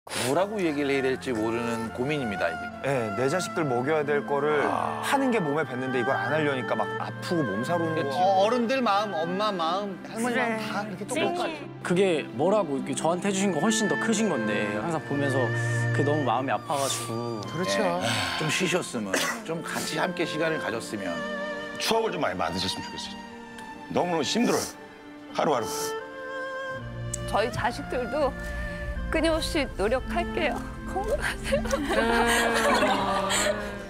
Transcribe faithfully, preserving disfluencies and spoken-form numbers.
뭐라고 얘기를 해야 될지 모르는 고민입니다, 이게. 네, 내 자식들 먹여야 될 거를 아... 하는 게 몸에 뱉는데 이걸 안 하려니까 막 아프고 몸살 오는 거. 어, 어른들 마음, 엄마 마음, 할머니 마음 다 그렇게 똑같아. 그게 뭐라고 이렇게 저한테 해주신 거 훨씬 더 크신 건데 항상 보면서 그게 너무 마음이 아파가지고. 그렇죠. 네. 좀 쉬셨으면, 좀 같이 함께 시간을 가졌으면. 추억을 좀 많이 만드셨으면 좋겠어요. 너무너무 힘들어요, 하루하루. 저희 자식들도 끊임없이 노력할게요. 건강하세요.